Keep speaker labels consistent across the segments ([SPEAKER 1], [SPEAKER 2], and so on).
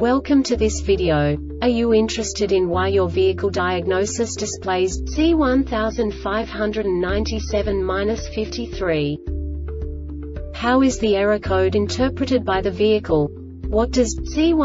[SPEAKER 1] Welcome to this video. Are you interested in why your vehicle diagnosis displays C1597-53? How is the error code interpreted by the vehicle? What does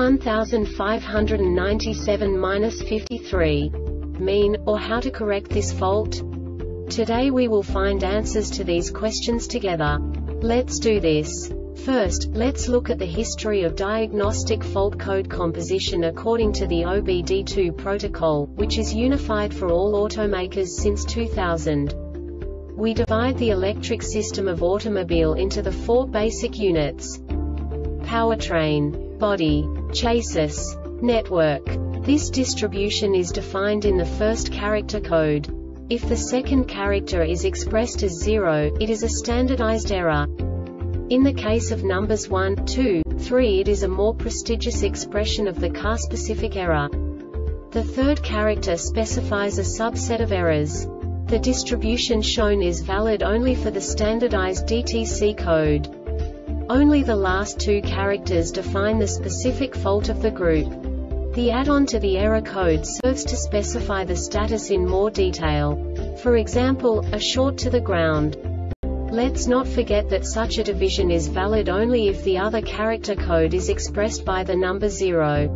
[SPEAKER 1] C1597-53 mean, or how to correct this fault? Today we will find answers to these questions together. Let's do this. First, let's look at the history of diagnostic fault code composition according to the OBD2 protocol, which is unified for all automakers since 2000. We divide the electric system of automobile into the four basic units: powertrain, body, chassis, network. This distribution is defined in the first character code. If the second character is expressed as 0, it is a standardized error. In the case of numbers 1, 2, 3, it is a more prestigious expression of the car-specific error. The third character specifies a subset of errors. The distribution shown is valid only for the standardized DTC code. Only the last two characters define the specific fault of the group. The add-on to the error code serves to specify the status in more detail. For example, a short to the ground. Let's not forget that such a division is valid only if the other character code is expressed by the number 0.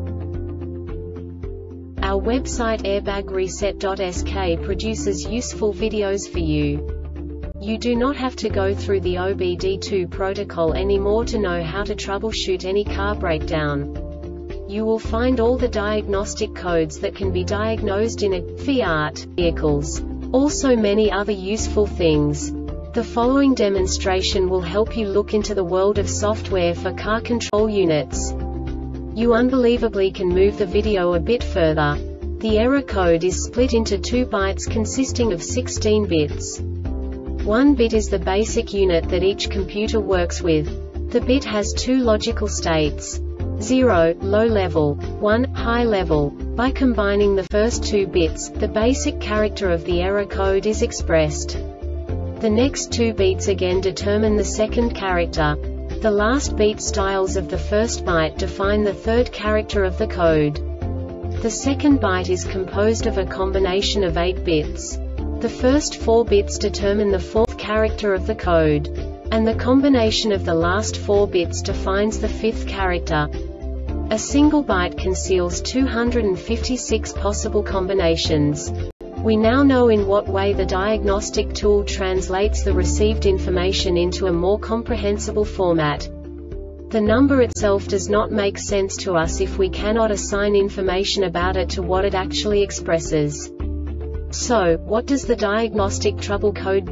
[SPEAKER 1] Our website airbagreset.sk produces useful videos for you. You do not have to go through the OBD2 protocol anymore to know how to troubleshoot any car breakdown. You will find all the diagnostic codes that can be diagnosed in a Fiat vehicles. Also many other useful things. The following demonstration will help you look into the world of software for car control units. You unbelievably can move the video a bit further. The error code is split into 2 bytes consisting of 16 bits. 1 bit is the basic unit that each computer works with. The bit has 2 logical states: 0, low level, 1, high level. By combining the first 2 bits, the basic character of the error code is expressed. The next 2 beats again determine the second character. The last beat styles of the first byte define the third character of the code. The second byte is composed of a combination of 8 bits. The first 4 bits determine the fourth character of the code. And the combination of the last 4 bits defines the fifth character. A single byte conceals 256 possible combinations. We now know in what way the diagnostic tool translates the received information into a more comprehensible format. The number itself does not make sense to us if we cannot assign information about it to what it actually expresses. So, what does the diagnostic trouble code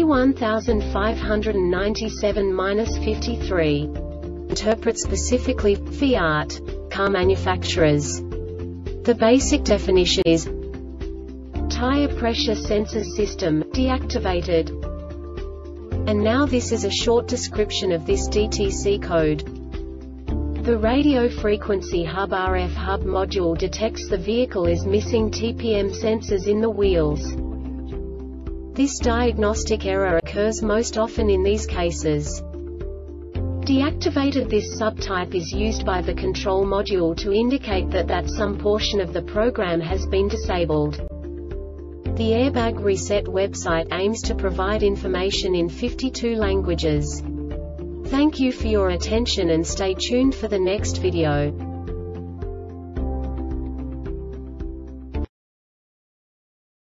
[SPEAKER 1] C1597-53 interpret specifically for Fiat car manufacturers? The basic definition is tire pressure sensor system deactivated. And now this is a short description of this DTC code. The radio frequency hub RF hub module detects the vehicle is missing TPM sensors in the wheels. This diagnostic error occurs most often in these cases. Deactivated. This subtype is used by the control module to indicate that some portion of the program has been disabled. The Airbag Reset website aims to provide information in 52 languages. Thank you for your attention and stay tuned for the next video.